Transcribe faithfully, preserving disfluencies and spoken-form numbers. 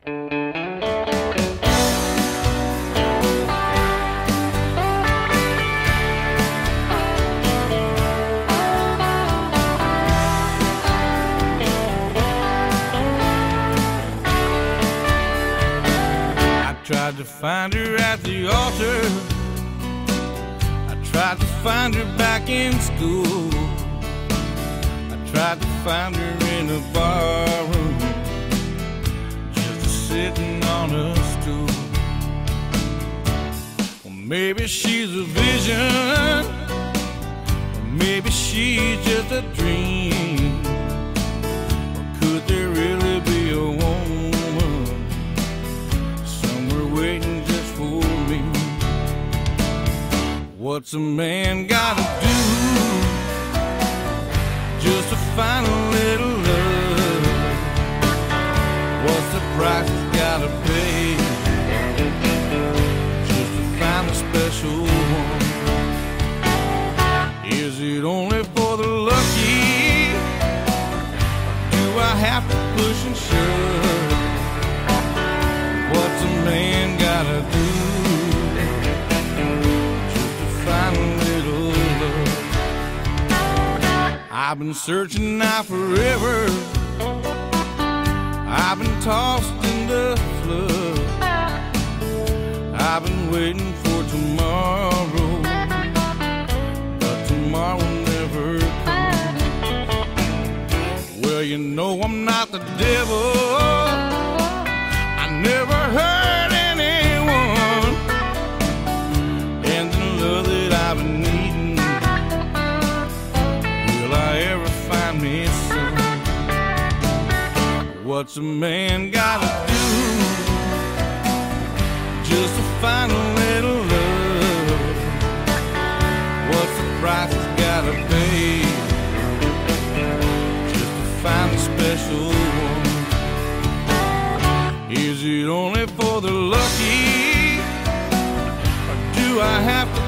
Tried to find her at the altar. I tried to find her back in school. I tried to find her in a barroom, just sitting on a stool. Well, maybe she's a vision, or maybe she's just a dream. Or could there really be a woman waiting just for me? What's a man gotta do just to find a little love? What's the price he's gotta pay just to find a special one? Is it only for the lucky, or do I have to push and shove? What's a man gotta do just to find a little love? I've been searching now forever. I've been tossed in the flood. I've been waiting for tomorrow, but tomorrow never comes. Well, you know I'm not the devil. Never hurt anyone, and the love that I've been needing, will I ever find me some? What's a man gotta do just to find a little love? What's the price he's gotta pay just to find a special one? Is it only for the lucky, or do I have to